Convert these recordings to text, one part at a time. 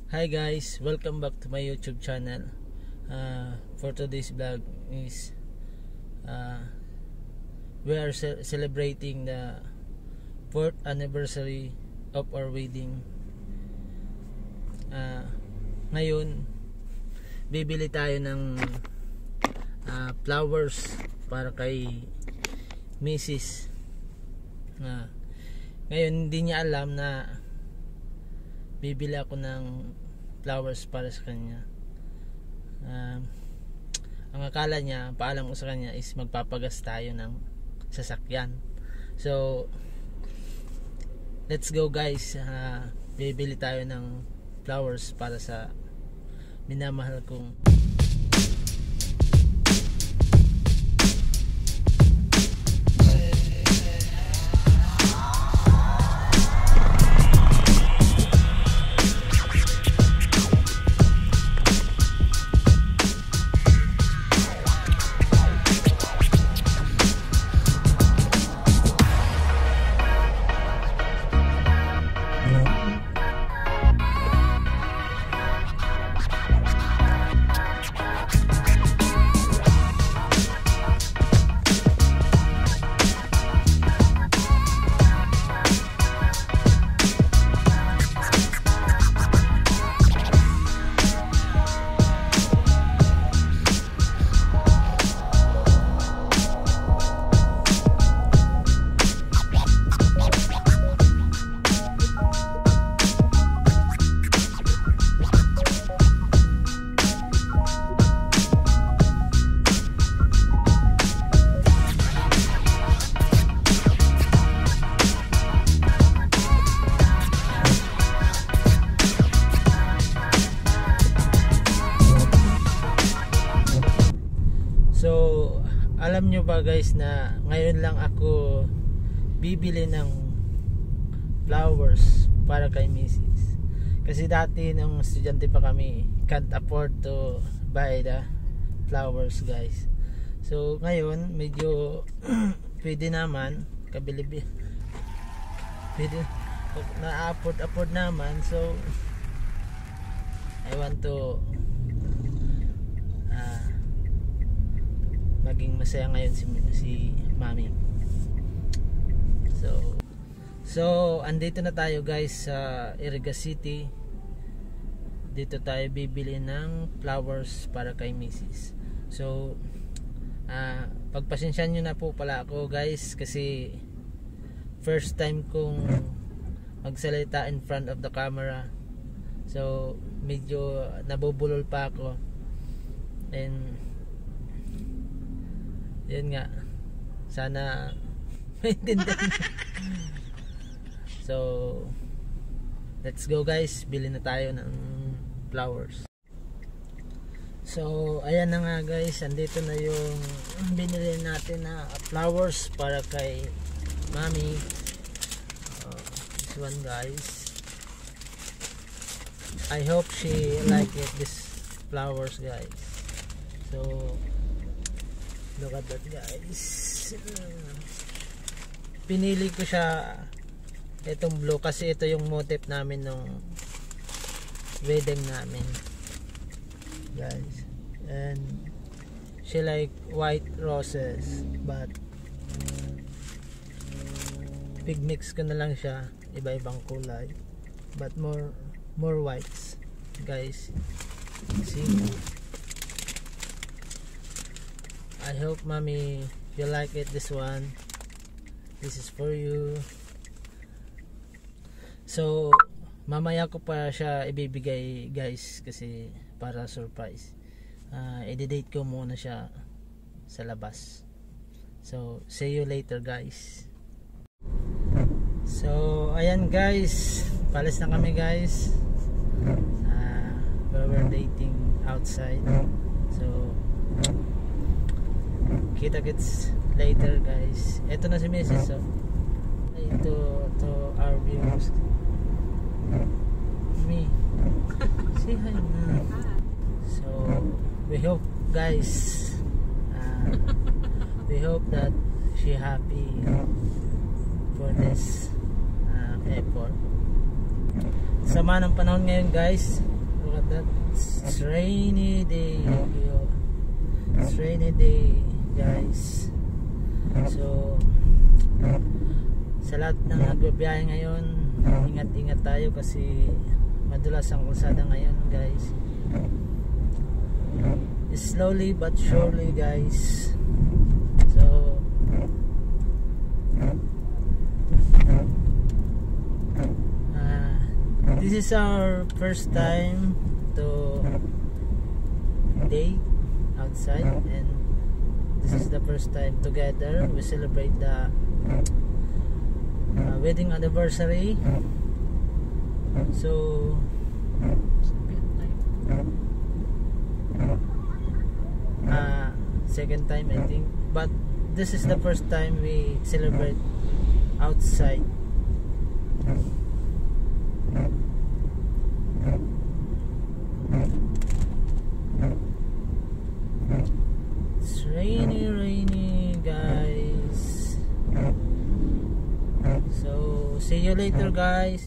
Hi guys, welcome back to my YouTube channel. For today's vlog is we are celebrating the 4th anniversary of our wedding. Ngayon bibili tayo ng flowers para kay Mrs. Ngayon hindi niya alam na bibili ako ng flowers para sa kanya. Ang akala niya, paalam ko sa kanya is magpapagas tayo ng sasakyan. So let's go guys. Bibili tayo ng flowers para sa minamahal kong alam nyo ba guys na ngayon lang ako bibili ng flowers para kay Mrs. Kasi dati nung estudyante pa kami, can't afford to buy the flowers guys. So ngayon medyo pwede naman, pwede na-afford naman. So I want to maging masaya ngayon si Mami. So andito na tayo guys sa Iriga City. Dito tayo bibili ng flowers para kay Mrs. So pagpasensyahan nyo na po pala ako guys, kasi first time kong magsalita in front of the camera. So medyo nabubulol pa ako, and yun nga, sana maintindihan. So let's go guys, bili na tayo ng flowers. So ayan na nga guys, andito na yung binili natin na flowers para kay Mami. This one guys, I hope she like it, this flowers guys. So look at that guys. Pinili ko siya itong blue kasi ito yung motif namin nung wedding namin guys, and she like white roses, but big mix ko na lang siya, iba-ibang kulay, but more whites guys. See, I hope Mommy you like it, this one. This is for you. So mamaya ko pa siya ibibigay guys, kasi para surprise. I-date ko muna siya sa labas. So see you later guys. So ayan guys, palis na kami guys. We're dating outside. So kita-kits later guys. Ito na si Mrs. So to our viewers. Me, say hi na. So we hope guys, we hope that she happy for this effort. Sama ng panahon ngayon guys, That's rainy day. It's rainy day, guys. So sa lahat ng nagbibiyahe ngayon, ingat-ingat tayo kasi madulas ang kalsada ngayon, guys. Slowly but surely, guys. So this is our first time to date outside, and this is the first time together we celebrate the wedding anniversary. So second time, I think, but this is the first time we celebrate outside. It's rainy, guys. So see you later, guys.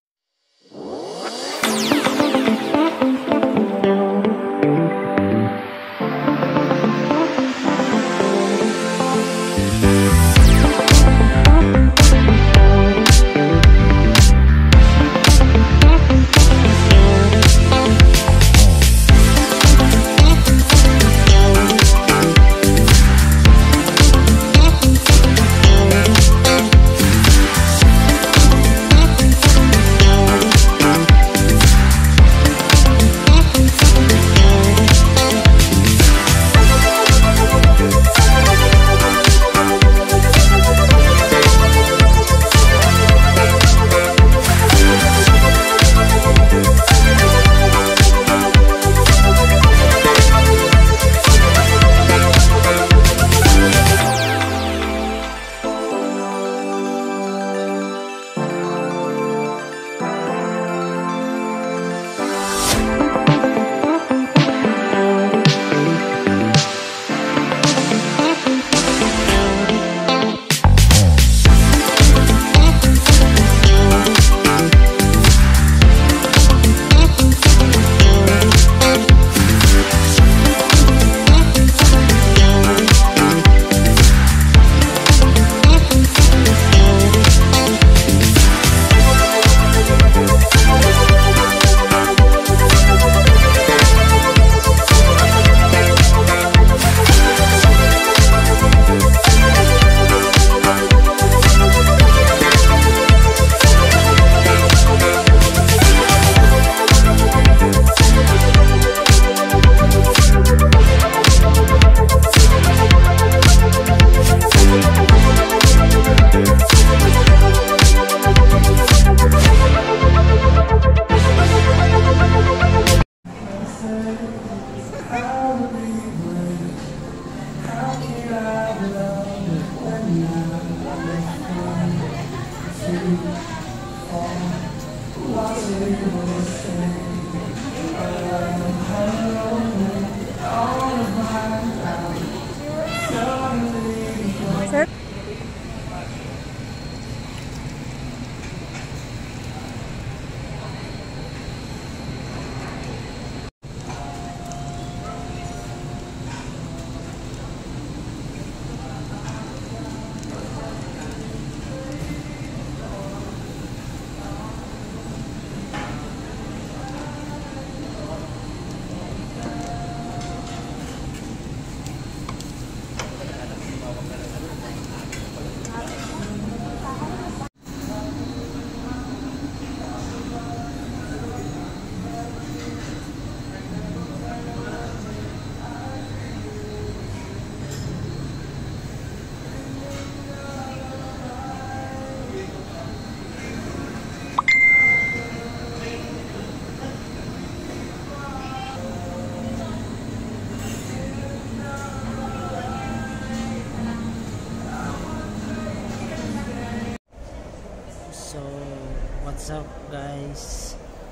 So what's up, guys?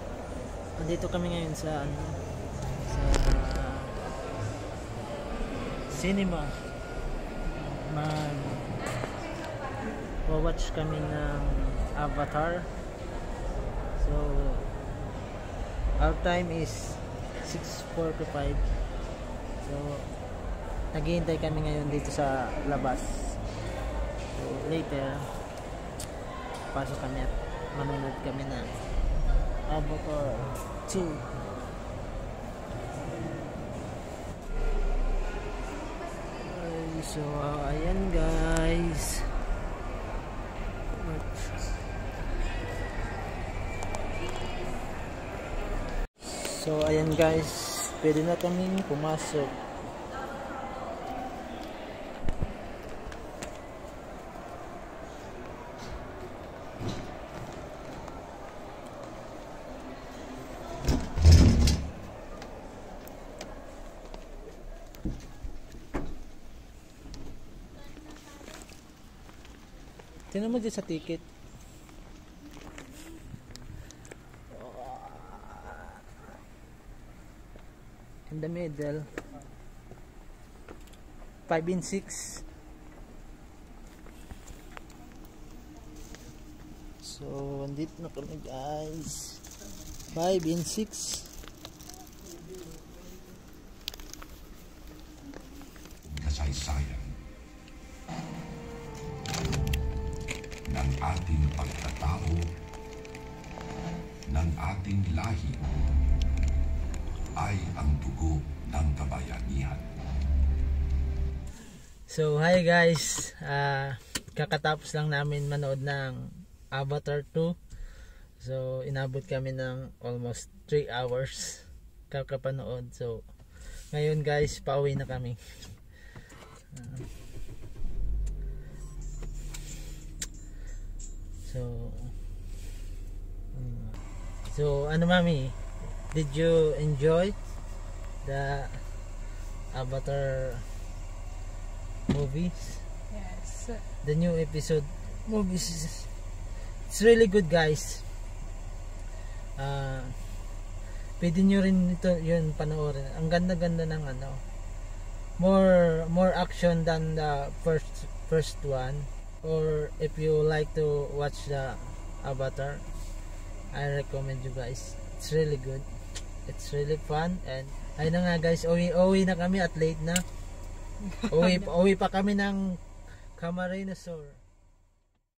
Nandito kami ngayon sa cinema. Watch kami ng Avatar. So Our time is 6:45. So naghihintay kami ngayon dito sa labas. So later pasok kami at manonood kami ng Avatar 2. So ayan guys. So ayan guys, pwede na kaming pumasok. Tingnan mo dyan sa ticket. In the middle 5 and 6. So andito na kami guys, 5 and 6. Kasaysayan ng ating pagkatao, ng ating lahi, ay ang dugo ng kabayanihan. So hi guys, kakatapos lang namin manood ng Avatar 2. So inabot kami ng almost 3 hours kakapanood. So ngayon guys, pauwi na kami. So ano mami, did you enjoy the Avatar movies? Yes. The new episode movies. It's really good guys. Pwede nyo rin ito yun panoorin. Ang ganda-ganda ng ano. More action than the first one. Or if you like to watch the Avatar, I recommend you guys. It's really good. It's really fun. And ayun na nga guys, uwi na kami at late na. Uwi pa kami ng Camarines Sur.